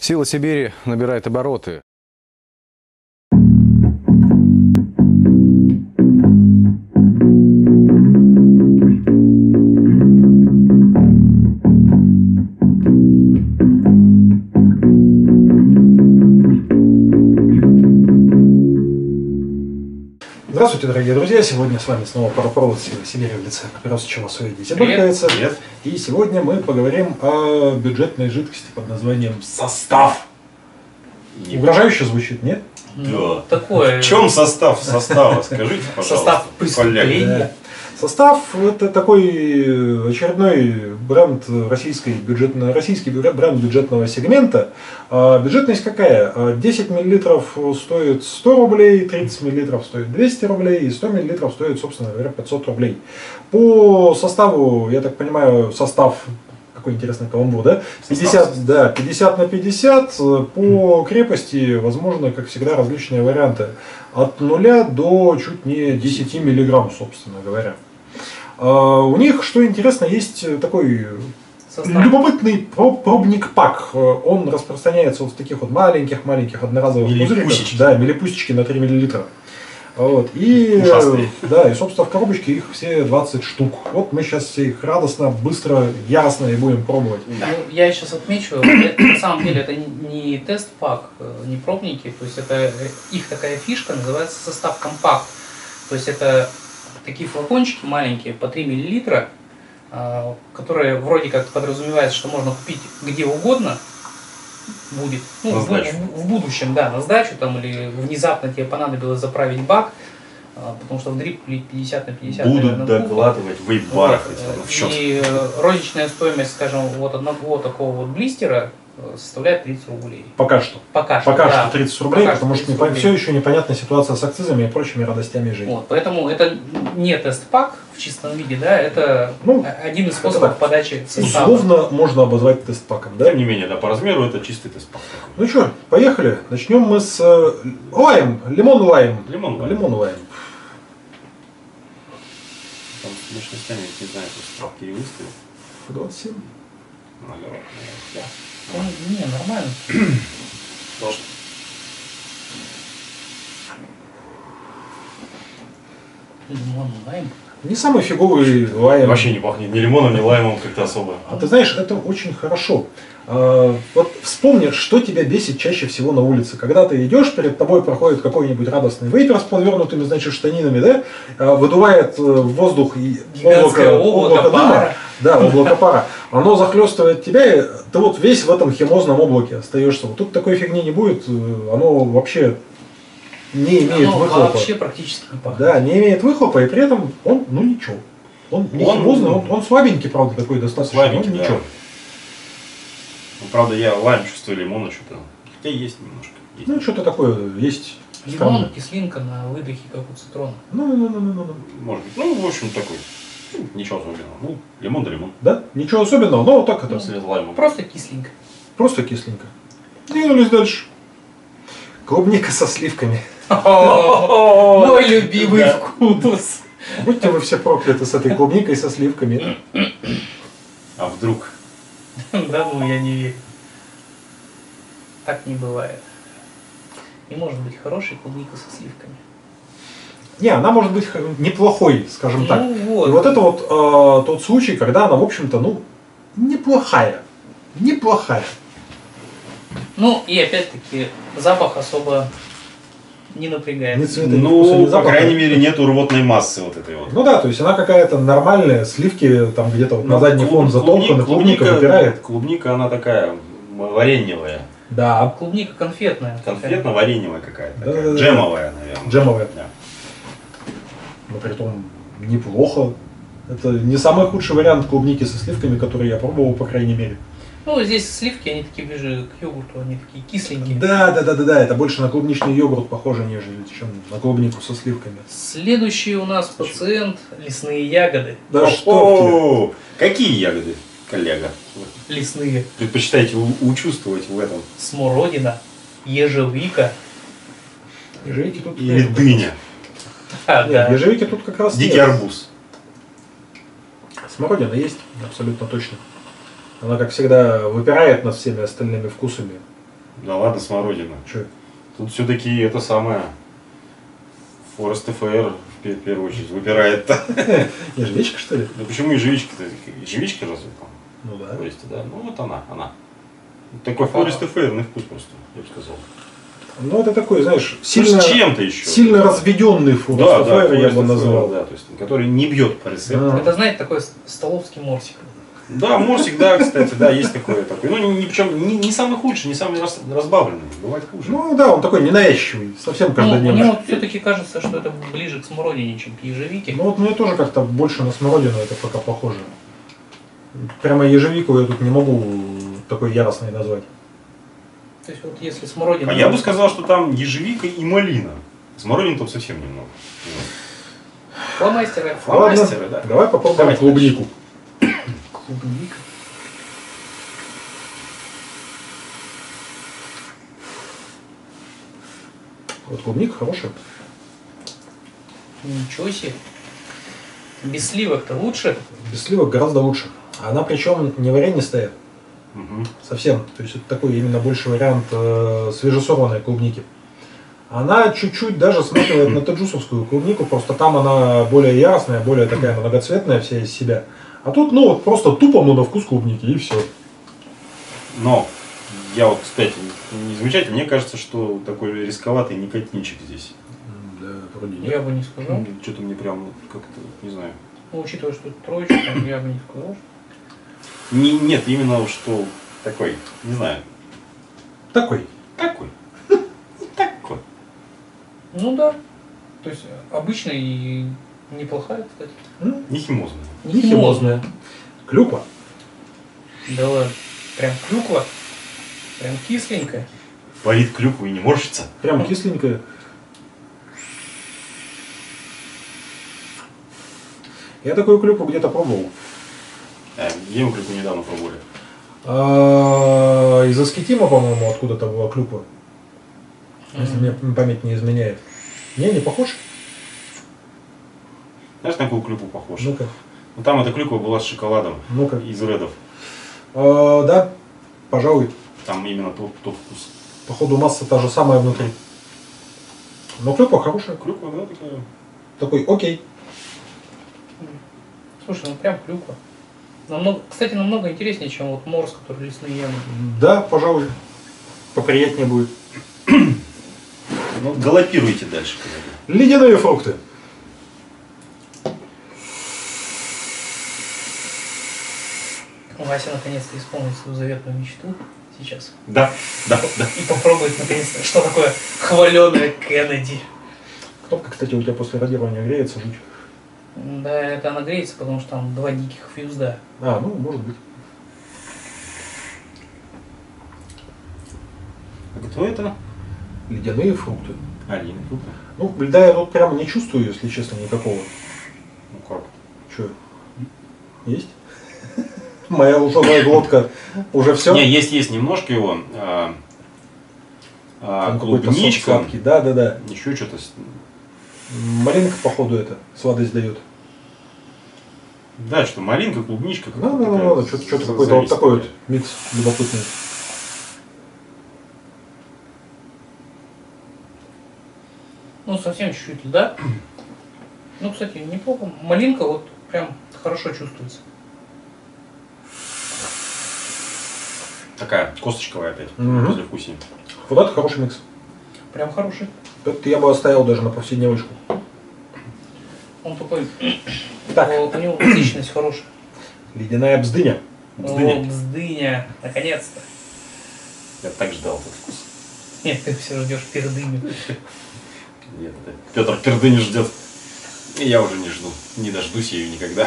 Сила Сибири набирает обороты. Здравствуйте, дорогие друзья! Сегодня с вами снова паропровод Силы Сибири в лице Пиросовичева Суедите. Привет. И сегодня мы поговорим о бюджетной жидкости под названием состав. Угрожающе звучит, нет? Да. Такое. В чем состав состава? Скажите, пожалуйста. Состав преступления. Да. Состав – это такой очередной бренд российский бренд бюджетного сегмента. Бюджетность какая? 10 мл стоит 100 рублей, 30 мл стоит 200 рублей и 100 мл стоит, собственно говоря, 500 рублей. По составу, я так понимаю, состав, какой интересный каламбур, да? 50 на 50. По крепости, возможно, как всегда, различные варианты. От 0 до чуть не 10 миллиграмм, собственно говоря. У них, что интересно, есть такой любопытный пробник-пак. Он распространяется вот в таких вот маленьких одноразовых пузырьках. Да, милипусечки на 3 мл. Вот. И, да, и, собственно, в коробочке их все 20 штук. Вот мы сейчас все их радостно, быстро, яростно и будем пробовать. Ну, я сейчас отмечу, на самом деле это не тест-пак, не пробники, то есть это их такая фишка, называется состав компакт. То есть это такие флакончики маленькие по 3 мл, которые вроде как подразумевается, что можно купить где угодно будет, ну, в будущем, да, на сдачу там, или внезапно тебе понадобилось заправить бак, потому что в дрип 50 на 50. Будут докладывать в вейп-барах. И розничная стоимость, скажем, вот одного такого вот блистера составляет 30 рублей. Пока что. Пока что 30 рублей, потому что рублей. Все еще непонятна ситуация с акцизами и прочими радостями жизни. Вот, поэтому это не тест-пак в чистом виде, да, это один из способов подачи состава. Условно можно обозвать тест-паком, да? Тем не менее, да, по размеру это чистый тест-пак. Ну что, поехали. Начнем мы с лайм, лимон-лайм. Лимон-лайм. Там с мощностями, не знаю, справки не выставил. 27. Да. Не, нормально. Лимон, лайм. Не самый фиговый лайм. Вообще не пахнет ни лимоном, ни лаймом как-то особо. А ты знаешь, это очень хорошо. Вот вспомни, что тебя бесит чаще всего на улице. Когда ты идешь, перед тобой проходит какой-нибудь радостный вейпер с подвернутыми, значит, штанинами, да? Выдувает в воздух облако дыма. Да, облако пара. Оно захлестывает тебя, и ты вот весь в этом химозном облаке остаешься. Вот тут такой фигни не будет, оно вообще не имеет выхлопа. Вообще практически не пахнет. Да, не имеет выхлопа, и при этом он, ну ничего. Он не химозный, он слабенький, правда, такой достаточно. Слабенький, но ничего. да. Ну, правда, я лайм чувствую, лимона что-то. Хотя есть немножко. Есть. Ну, что-то такое есть. Лимон, кислинка на выдохе, как у цитрона. Ну. Может быть. Ну, в общем, такой. Ничего особенного. Ну, лимон да лимон. Да? Ничего особенного, но вот так это. С лаймом. Просто кисленько. Просто кисленько. Двинулись дальше. Клубника со сливками. Мой любимый вкус. Будьте вы все прокляты с этой клубникой со сливками. А вдруг? Да ну, я не верю. Так не бывает. Не может быть хорошей клубника со сливками. Не, она может быть неплохой, скажем так. Вот. И вот это вот тот случай, когда она, в общем-то, ну, неплохая. Неплохая. Ну, и опять-таки, запах особо не напрягает. Ни цвета, ни вкуса, ни Ну, по запаха. крайней мере, нету рвотной массы вот этой вот. Ну да, то есть она какая-то нормальная, сливки там где-то вот на задний фон затолканы, клубника выпирает. Клубника, она такая вареньевая. Да. Клубника конфетная. Конфетно-вареньевая какая-то. Да, Такая. да, да. Джемовая, наверное. Джемовая. Да. Но при том неплохо. Это не самый худший вариант клубники со сливками, который я пробовал, по крайней мере. Ну, здесь сливки, они такие ближе к йогурту, они такие кисленькие. Да, это больше на клубничный йогурт похоже, нежели чем на клубнику со сливками. Следующий у нас пациент – лесные ягоды. Да что Какие ягоды, коллега? Лесные. Предпочитаете учувствовать в этом? Смородина, ежевика. Ежевики тут Или дыня? А, Нет, да. ежевики тут как раз Дикий нет. арбуз. Смородина есть, абсолютно точно. Она, как всегда, выпирает над всеми остальными вкусами. Да ладно, смородина. Че? Тут все-таки это самое. Форест ФР в первую очередь выбирает-то. Ежевичка, что ли? Да почему ежевичка-то? Ежевичка разве там? Ну да. В форесте, да? Ну вот она. Такой Форест ФРный вкус просто, я бы сказал. Ну, это такой, знаешь, Ну, сильно, с чем-то еще. сильно разведенный фуд. Да, да, я бы Форест назвал. ФР, да, то есть, который не бьет по рецепту. А. Это, знаете, такой столовский морсик. Да, морсик, да, кстати, да, есть такой. Ну, причем не самый худший, не самый разбавленный. Бывает хуже. Ну да, он такой ненавязчивый, совсем Ну, каждодневный. мне вот все-таки кажется, что это ближе к смородине, чем к ежевике. Ну вот мне тоже как-то больше на смородину это пока похоже. Прямо ежевику я тут не могу такой яростной назвать. То есть вот если смородина... А я бы сказал, что там ежевика и малина. Смородины там совсем немного. Фломастеры. Фломастеры, да. Давай попробуем Давайте клубнику. Клубника. Вот клубника хорошая. Ничего себе. Без сливок-то лучше. Без сливок гораздо лучше. Она причем не варенистая Угу. совсем. То есть это такой именно больше вариант свежесорванной клубники. Она чуть-чуть даже смахивает на таджусовскую клубнику, просто там она более яростная, более такая многоцветная вся из себя. А тут, ну, вот просто тупо, ну, на вкус клубники и все. Но я вот, кстати, не замечайте, мне кажется, что такой рисковатый никотинчик здесь. Да, вроде Я бы не сказал. Что-то мне прям как-то, не знаю. Ну, учитывая, что это троечка, я бы не сказал. Нет, именно что такой, не знаю, Такой. такой. Такой. Ну да. То есть обычная и неплохая, кстати. Не химозный. Не химозная. Клюква. Да ладно. Прям клюква. Прям кисленькая. Парит клюкву и не морщится. Прям кисленькая. Я такую клюкву где-то пробовал. Где мы клюкву недавно пробовали? Из Аскетима, по-моему, откуда-то была клюква. Если мне память не изменяет. Не похож? Знаешь, на какую клюкву похож? Ну-ка. Ну там эта клюква была с шоколадом Ну-ка. из редов. Да, пожалуй. Там именно тот вкус. Походу масса та же самая внутри. Но клюква хорошая. Клюква, да, такая. Такой, окей. Слушай, ну прям клюква. Кстати, намного интереснее, чем вот морс, который лесные ягоды. Да, пожалуй. Поприятнее будет. Ну, галопируйте дальше, коллеги. Ледяные фрукты. Вася наконец-то исполнит свою заветную мечту сейчас. Да. И попробует наконец-то, что такое хваленое Кеннеди. Кнопка, кстати, у тебя после радирования греется жуть. Да, это она греется, потому что там 2 диких фьюзда. Ну, может быть. А кто это? Ледяные фрукты. Алина. Ну, льда я тут прямо не чувствую, если честно, никакого. Ну как? Че? Есть? Моя лживая глотка уже все? Не, есть немножко его. Клубничка. Сладкий. Да. Еще что-то. Малинка, походу, это сладость дает. Да, что малинка, клубничка. Да, что-то какой-то вот такой вот микс любопытный. Ну, совсем чуть-чуть льда. Ну, кстати, неплохо. Малинка вот прям хорошо чувствуется. Такая косточковая опять. Мгм. Послевкусие. Вот это хороший микс. Прям хороший. Это я бы оставил даже на повседневочку. Он такой, Так, у него насыщенность хорошая. ледяная бздыня. Бздыня. О, бздыня, наконец-то. Я так ждал этот вкус. Нет, ты все ждешь пердыню. Нет, Петр пердыни ждет. И я уже не жду. Не дождусь ее никогда.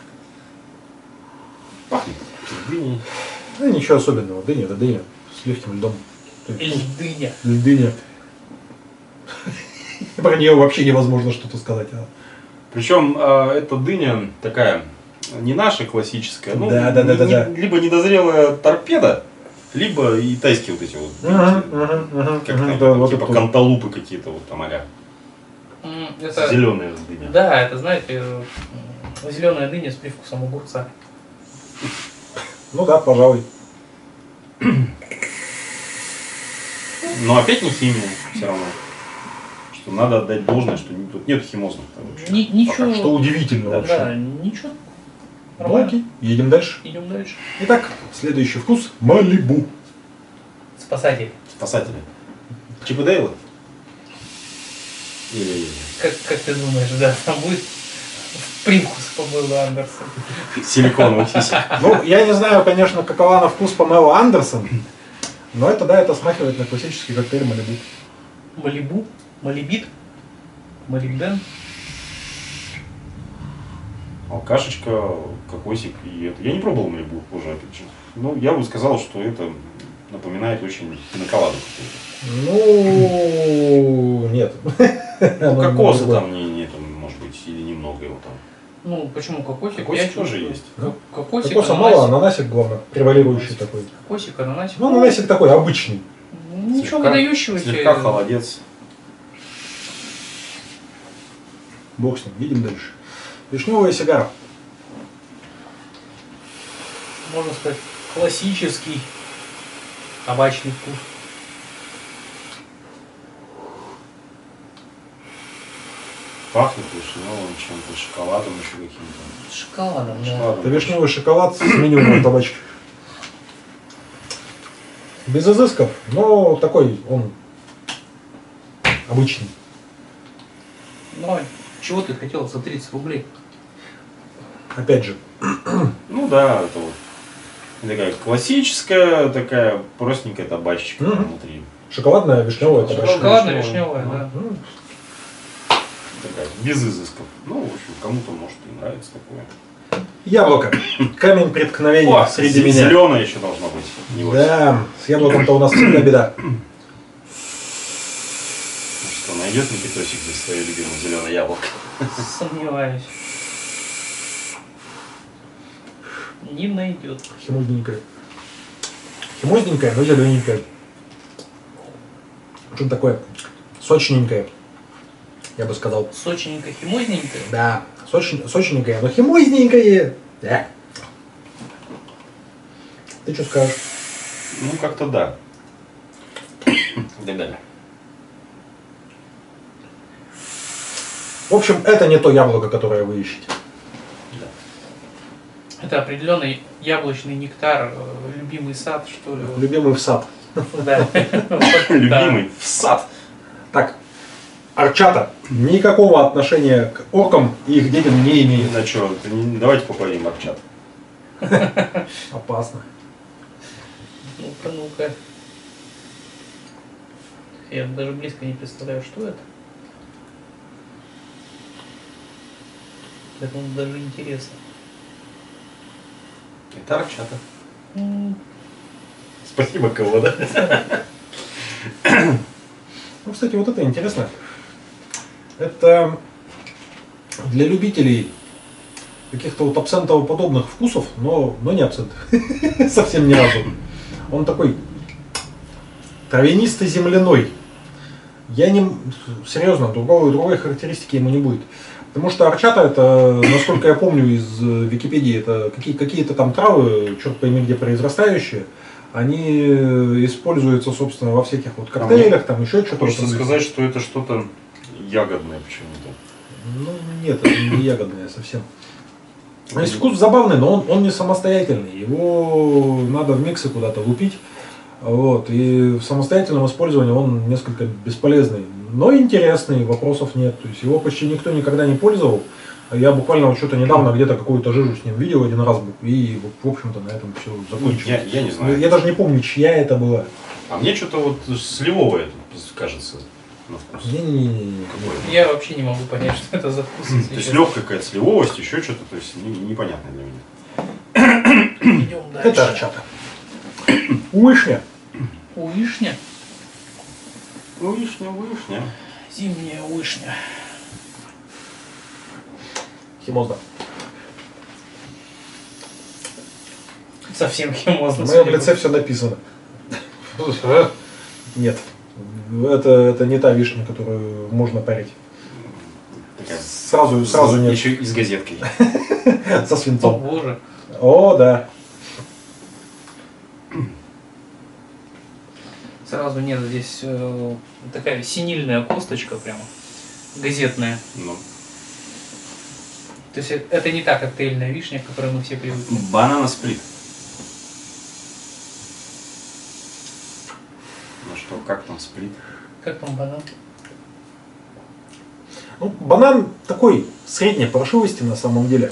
Пахнет пердыней. Ну, ничего особенного. Дыня, это дыня. С легким льдом. Льдыня. Льдыня. Про нее вообще невозможно что-то сказать. Причем эта дыня такая не наша классическая, ну, Да. либо недозрелая торпеда, либо и тайские вот эти вот, как там, Да, вот типа это. канталупы какие-то вот там а-ля. Это, Зеленая дыня. да, это, знаете, зеленая дыня с привкусом огурца. Ну да, пожалуй. Но опять не химия, все равно. Что надо отдать должное, что тут нет химозных. Ничего. Что удивительно Да, вообще. Да, ничего. Ну, Нормально. окей, едем дальше. Идем дальше. Итак, следующий вкус – Малибу. Спасатель. Спасатели. Чип и Дейлы? Или Как ты думаешь, да, там будет привкус Памелы Андерсон? силиконовый сисек? Ну, я не знаю, конечно, какова на вкус Памела Андерсон, но это, да, это смахивает на классический коктейль Малибу. Малибу? Малибит? Молибден? Алкашечка, кокосик и это. Я не пробовал Малибу уже, опять же. Ну, я бы сказал, что это напоминает очень пиноколаду какую-то. Ну, нет. Ну, кокоса там нету, может быть, или немного его там. Ну, почему кокосик? Кокосик Я тоже чувствую. есть. Кокосик, Кокоса мало, ананасик, главное, превалирующий такой. Кокосик, ананасик. Ну, ананасик такой, обычный. Ничего Слегка- выдающегося. Слегка холодец. Бог с ним, едем дальше. Вишневая сигара. Можно сказать, классический табачный вкус. Пахнет вишневым чем-то, шоколадом еще каким-то. С шоколадом, да. Шоколадом. Это вишневый шоколад с минимумом табачки. Без изысков, но такой он обычный. Ну, чего ты хотел за 30 рублей? Опять же, Ну да, это вот такая классическая, такая простенькая табачечка Мгм. внутри. шоколадная вишневая табачка. Шоколадная вишневая. вишневая, да. Ну, Такая, без изысков. Ну, в общем, кому-то может и нравится такое. Яблоко. Камень преткновения О, среди меня. зеленое еще должно быть. Не вот. Да, с яблоком-то у нас всегда беда. Ну что, найдет Никитосик здесь свое любимое зеленое яблоко? Сомневаюсь. Не найдет. Химозненькое. Химозненькое, но зелененькое. Что-то такое сочненькое, я бы сказал. Сочненько, химозненько. Да, сочненькое, но химозненькое. Да. Ты что скажешь? Ну, как-то да. Да-да. В общем, это не то яблоко, которое вы ищете. Это определенный яблочный нектар, любимый сад, что ли. вот. Любимый в сад. Да. Любимый в сад. Так, Арчата никакого отношения к оркам и их детям не имеет. На что, давайте поговорим о чат. Опасно. Ну-ка, ну-ка. Я даже близко не представляю, что это. Поэтому даже интересно. Это арчата. М, Спасибо, кого, да? Ну, кстати, вот это интересно. Это для любителей каких-то вот абсентово-подобных вкусов, но не абсент. Совсем ни разу. Он такой травянистый земляной. Я не... Серьезно, другой характеристики ему не будет. Потому что арчата, это, насколько я помню из Википедии, это какие-то там травы, черт пойми где произрастающие, они используются, собственно, во всяких вот коктейлях, там еще что-то. Хочется сказать, что это что-то ягодное почему-то. Ну, нет, это не ягодное совсем. То есть вкус забавный, но он не самостоятельный. Его надо в миксы куда-то лупить. Вот, и в самостоятельном использовании он несколько бесполезный. Но интересный, вопросов нет. То есть его почти никто никогда не пользовал. Я буквально вот что-то недавно где-то какую-то жижу с ним видел один раз. И, в общем-то, на этом все закончилось. Я не знаю. Я даже не помню, чья это была. А мне что-то вот сливовое кажется на вкус. Не-не-не. Какое-то. Я вообще не могу понять, что это за вкус. если То есть честно. легкая какая-то сливовость, еще что-то, то есть непонятно для меня. Идем дальше. Это арчата. Вишня. Вишня. Вишня, вишня. Зимняя вишня. Химозда. Совсем химозно. В моем лице все написано. Нет. Это не та вишня, которую можно парить. Такая Сразу нет. Еще и с газеткой. Со О свинцом. боже. О, да. Сразу нет, здесь такая синильная косточка прямо, газетная. Ну. То есть это не та коктейльная вишня, к которой мы все привыкли. Банана сплит. Ну что, как там сплит? Как там банан? Ну, банан такой средней паршивости на самом деле.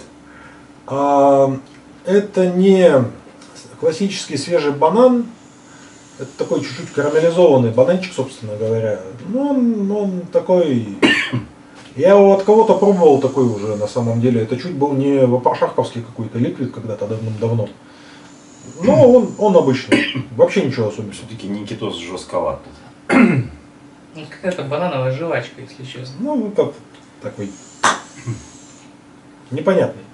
Это не классический свежий банан, это такой чуть-чуть карамелизованный бананчик, собственно говоря. Ну, он такой... Я его от кого-то пробовал такой уже на самом деле. Это чуть был не вапоршаховский какой-то ликвид когда-то давным-давно. Но он обычный. Вообще ничего особенного. Все-таки Никитос жестковат. Ну, какая-то банановая жвачка, если честно. Ну, как такой непонятный.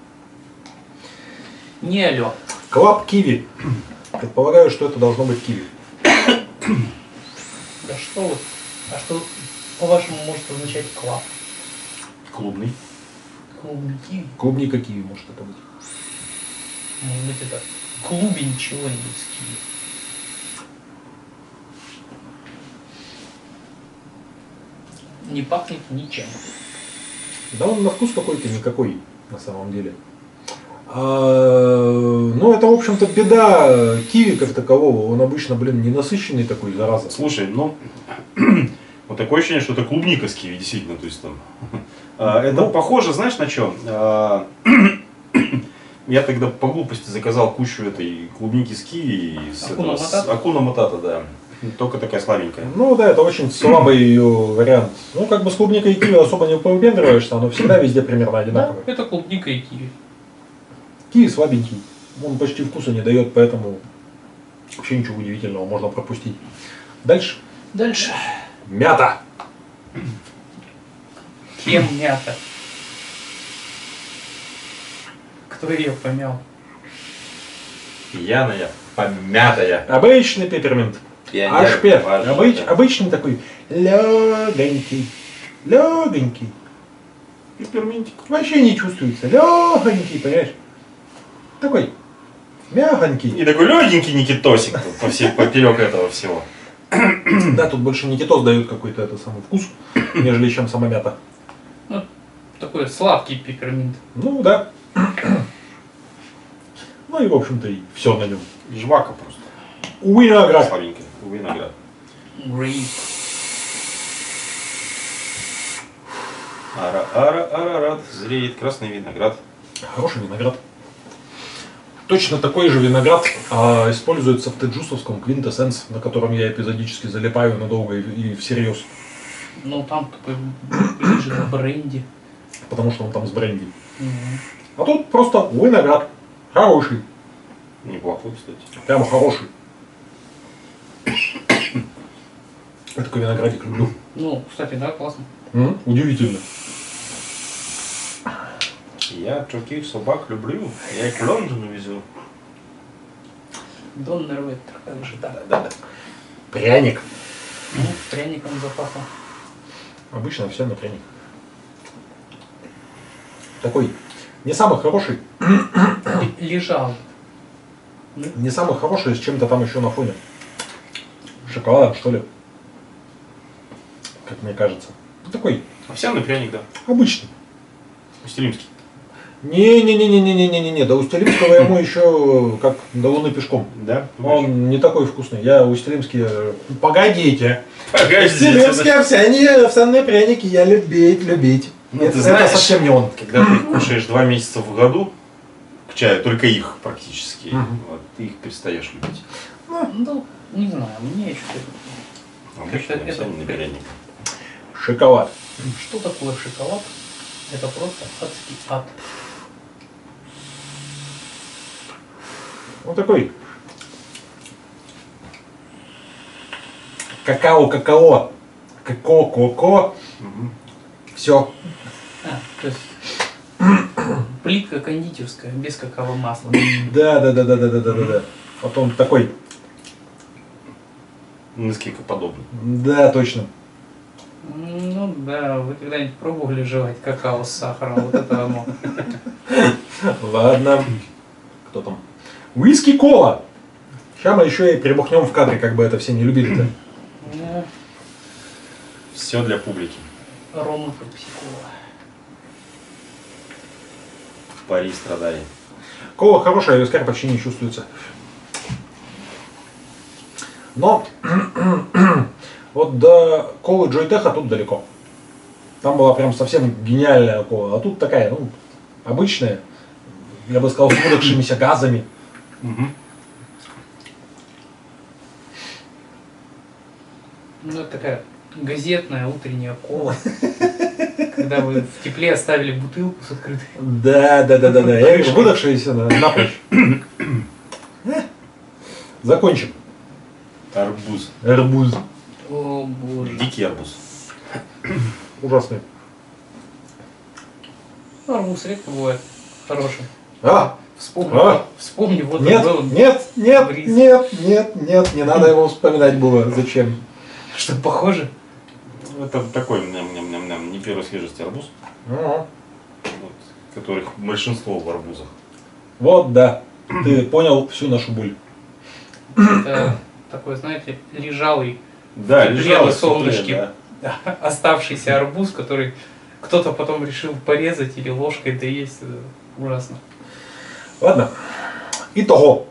Не алло. Клаб киви. Предполагаю, что это должно быть киви. Да что вы? А что, по-вашему, может означать клаб? Клубный. Клубный киви? Клубника киви может это быть. Может быть, это клубень чего-нибудь с киви. Не пахнет ничем. Да он на вкус какой-то никакой, на самом деле. Ну, это, в общем-то, беда киви как такового. Он обычно, ненасыщенный такой, зараза. Слушай, ну, вот такое ощущение, что это клубника с киви, действительно, то есть там. Это похоже, знаешь, на что? Я тогда по глупости заказал кучу этой клубники с киви и с Акуна Матата, да. Только такая слабенькая. Ну да, это очень слабый ее вариант. Ну, как бы с клубникой и киви особо не повыпендриваешься, оно всегда везде примерно Да, одинаковое. это клубника и киви. Киви слабенький, он почти вкуса не дает, поэтому вообще ничего удивительного, можно пропустить. Дальше. Дальше. Мята. Кем мята? Кто ее помял? Пьяная, помятая. Обычный пепперминт. Ашпе. Обычный такой легонький. Легонький. Пепперминтик. Вообще не чувствуется. Легонький, понимаешь? Такой мягонький. И такой легенький Никитосик поперек этого всего. Да, тут больше никитос дает какой-то это самый вкус, нежели чем сама мята. Ну, такой сладкий пепперминт. Ну да. Ну и в общем-то и все на нем. Жвака просто. Виноград. Слабенькая. Виноград. Грейп. Ара-ара-ара-рад. Зреет красный виноград. Хороший виноград. Точно такой же виноград используется в теджусовском Quintessence, на котором я эпизодически залипаю надолго и всерьез. Ну там такой ближе к бренди. Потому что он там с бренди. А тут просто виноград. Хороший. Неплохой, кстати. Прямо хороший. Я такой виноградик люблю. Ну, кстати, да, классно. Удивительно. Я таких собак люблю. Я их в Лондон везу. Доннер Веттер, как же так. Да-да. Пряник. Ну, пряником запахло. Обычно все на пряник. Такой не самый хороший. Лежал. Не самый хороший, с чем-то там еще на фоне. Шоколадом, что ли. Как мне кажется. Ну, такой Овсяный пряник, да. обычный. Устилимский. Не-не-не-не-не-не-не-не. До Устилимского ему еще как до Луны пешком. Да? Он не такой вкусный. Я Устилимский... Погодите. Погодите. Овсяные пряники я любить. Ну, Это ты знаешь, совсем не он. Когда ты их кушаешь 2 месяца в году, к чаю, только их практически, вот, ты их перестаешь любить. Ну, не знаю, мне что-то... Обычный Это- овсяный пряник. Шоколад. Что такое шоколад? Это просто адский ад. Вот такой. Какао. Коко. Все. То есть плитка кондитерская, без какао масла. Да. Потом такой. Несколько подобный. Да, точно. Ну да, вы когда-нибудь пробовали жевать какао с сахаром? Вот это оно. Ладно. Кто там? Виски кола. Сейчас мы еще и прибухнем в кадре, как бы это все не любили-то. Все для публики. Рома Пепсикола. В Пари страдали. Кола хорошая, вискарь почти не чувствуется. Но вот до колы Джойтеха тут далеко. Там была прям совсем гениальная кола. А тут такая, ну, обычная. Я бы сказал, с выдохшимися газами. Мгм. Ну, это такая газетная утренняя кола. Когда вы в тепле оставили бутылку с открытой. Да. Я вижу, выдохшиеся напрочь. Закончим. Арбуз. Арбуз. О боже. Дикий арбуз. Ужасный. Ну, арбуз редко бывает хорошим. Вспомни, вот Нет, был нет, не надо его вспоминать было. Зачем? что похоже. Это такой ням-ням-ням-ням, не первой свежести арбуз, Ага. вот, которых большинство в арбузах. Вот, да. Ты понял всю нашу боль. Это такой, знаете, лежалый, Да, тепле лежал на в тепле, солнышке. да. оставшийся арбуз, который кто-то потом решил порезать или ложкой доесть. Это ужасно. Ладно. Итого.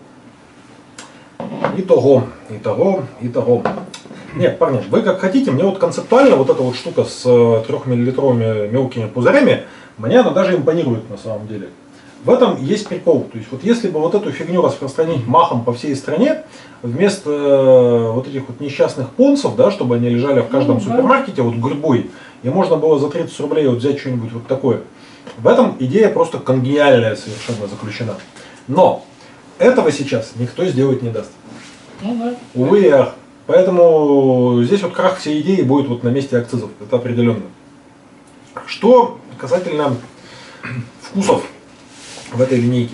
Нет, парни, вы как хотите, мне вот концептуально вот эта вот штука с 3-миллилитровыми мелкими пузырями, мне она даже импонирует на самом деле. В этом есть прикол. То есть вот если бы вот эту фигню распространить махом по всей стране, вместо вот этих вот несчастных понсов, да, чтобы они лежали в каждом супермаркете вот гурьбой, и можно было за 30 рублей вот взять что-нибудь вот такое. В этом идея просто конгениальная совершенно заключена. Но этого сейчас никто сделать не даст. Ну да. Увы и ах. Поэтому здесь вот крах всей идеи будет вот на месте акцизов. Это определенно. Что касательно вкусов в этой линейке.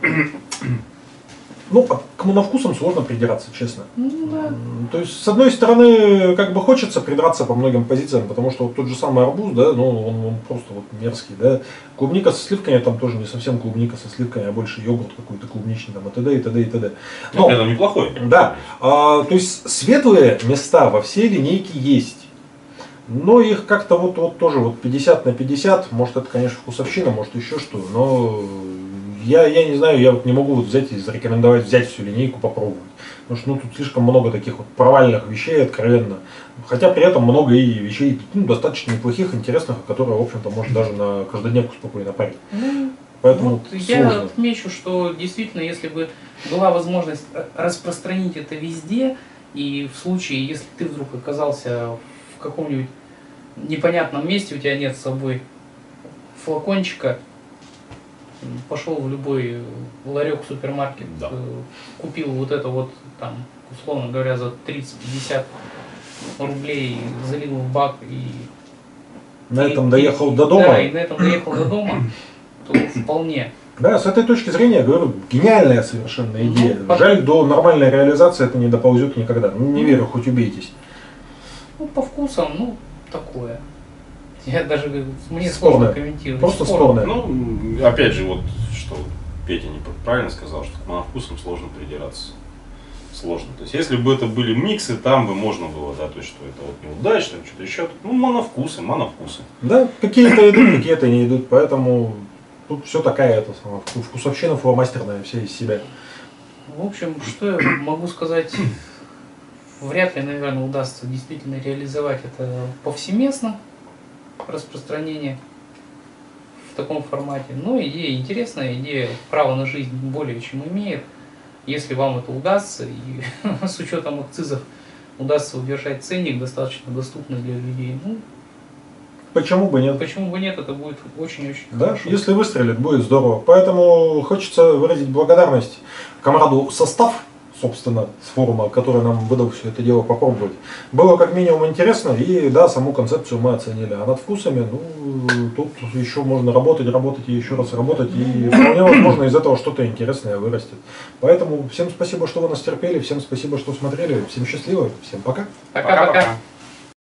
Ну, к моновкусам сложно придираться, честно. Ну да. То есть, с одной стороны, как бы хочется придраться по многим позициям, потому что вот тот же самый арбуз, да, ну, он просто вот мерзкий, да. Клубника со сливками, там тоже не совсем клубника со сливками, а больше йогурт какой-то клубничный, там, и т.д. и т.д. и т.д. Но при этом неплохой. Да, то есть светлые места во всей линейке есть. Но их как-то вот тоже вот 50 на 50, может это, конечно, вкусовщина, может еще что, но я не знаю, я вот не могу вот взять и зарекомендовать взять всю линейку, попробовать. Потому что ну, тут слишком много таких вот провальных вещей, откровенно. Хотя при этом много и вещей ну, достаточно неплохих, интересных, которые, в общем-то, можно даже на каждодневку спокойно парить. Поэтому Вот я сложно. отмечу, что действительно, если бы была возможность распространить это везде, и в случае, если ты вдруг оказался в каком-нибудь непонятном месте, у тебя нет с собой флакончика, пошел в любой ларек, супермаркет, Да. купил вот это вот, там, условно говоря, за 30-50 рублей, залил в бак и... На этом доехал до дома. Да, и на этом доехал до дома, то вполне. Да, с этой точки зрения, я говорю, гениальная совершенно идея. Ну, Жаль, до нормальной реализации это не доползет никогда. Ну, не верю, хоть убейтесь. Ну, по вкусам, ну, такое. Я даже, мне Спорное. сложно комментировать. Просто спорное. Ну, опять же, вот что Петя правильно сказал, что к моновкусам сложно придираться. Сложно. То есть, если бы это были миксы, там бы можно было, да, то есть, что это вот неудачно, что-то еще. Ну, моновкусы. Да, какие-то идут, какие-то не идут, поэтому тут все такая это самая вкусовщина фломастерная, вся из себя. В общем, что я могу сказать, вряд ли, наверное, удастся действительно реализовать это повсеместно, распространение в таком формате. Но идея интересная, идея право на жизнь более чем имеет. Если вам это удастся, и с учетом акцизов удастся удержать ценник достаточно доступный для людей, ну, Почему бы нет? почему бы нет, это будет очень-очень Да, хорошо. если выстрелит, будет здорово. Поэтому хочется выразить благодарность комраду Состав, собственно, с форума, который нам выдал все это дело попробовать. Было как минимум интересно, и да, саму концепцию мы оценили. А над вкусами, ну, тут еще можно работать и еще раз работать, и вполне возможно из этого что-то интересное вырастет. Поэтому всем спасибо, что вы нас терпели, всем спасибо, что смотрели, всем счастливо, всем пока. Пока-пока. Пока-пока.